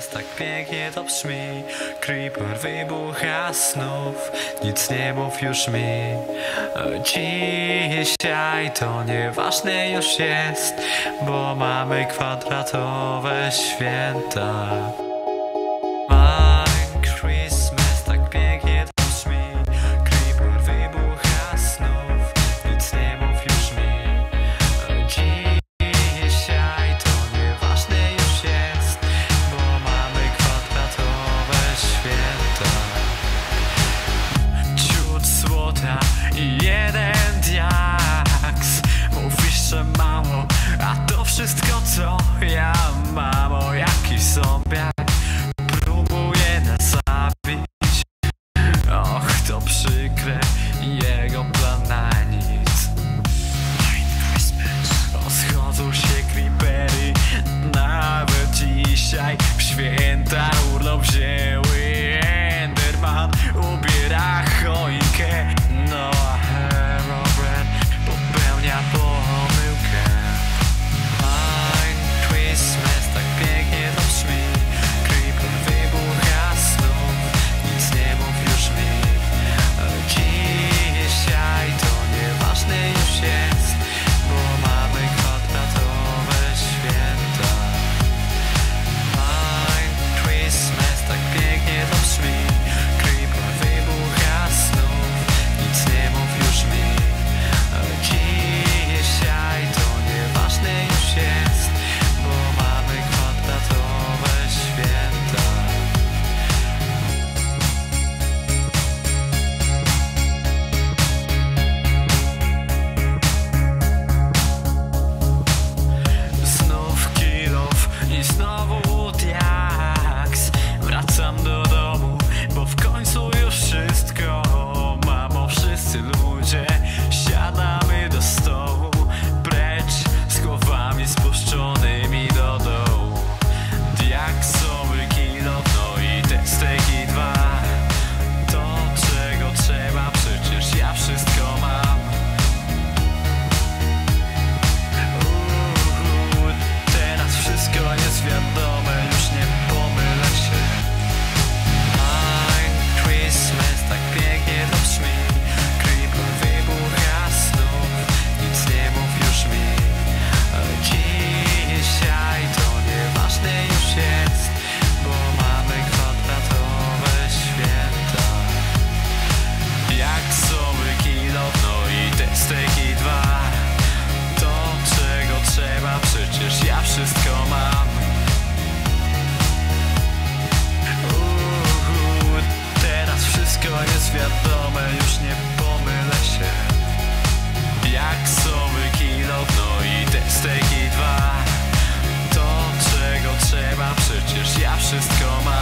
tak pięknie to brzmi. Creeper wybucha snów, nic nie mów już mi. Dzisiaj to nieważne już jest, bo mamy kwadratowe święta. Christmas tak pięknie to brzmi. Creeper wybucha snów, nic nie mów już mi. Dzisiaj to nieważne już jest, bo mamy kwadratowe święta. Ciut złota i jeden diaks. Mówisz, że mało, a to wszystko co ja mam. O jaki zombiak próbuje nas zabić. Och, to przykre, jego plan na nic. Rozchodzą się creepery, nawet dzisiaj w święta urlop wzięły. Enderman ubiera choinkę, no a Herobrine popełnia pomyłkę. Christmas tak pięknie to brzmi. Creeper wybucha snów, nic nie mów już mi. Dzisiaj to nieważne już jest, bo mamy kwadratowe święta. Christmas tak pięknie to brzmi. Creeper wybucha snów, nic nie mów już mi. Dzisiaj to nieważne już jest, bo mamy kwadratowe święta. Znów kilof i znowu diaks. Wracam do domu, bo w końcu już wszystko mam. O wszyscy ludzie, siadamy do stołu. Precz z głowami spuszczonymi do dołu. Diaksowy kilof, no i te steki dwa. To czego trzeba, przecież ja wszystko mam. Teraz wszystko jest wiadome, już nie pomylę się. Christmas tak pięknie to brzmi. Creeper wybucha snów, nic nie mów już mi. Dzisiaj to nieważne już jest, bo mamy kwadratowe święta. Diaksowy kilof, no i te steki dwa. To czego trzeba, przecież ja wszystko mam. Teraz wszystko jest wiadome, już nie pomylę się. Diaksowy kilof, no i te steki dwa. To czego trzeba, przecież ja wszystko mam.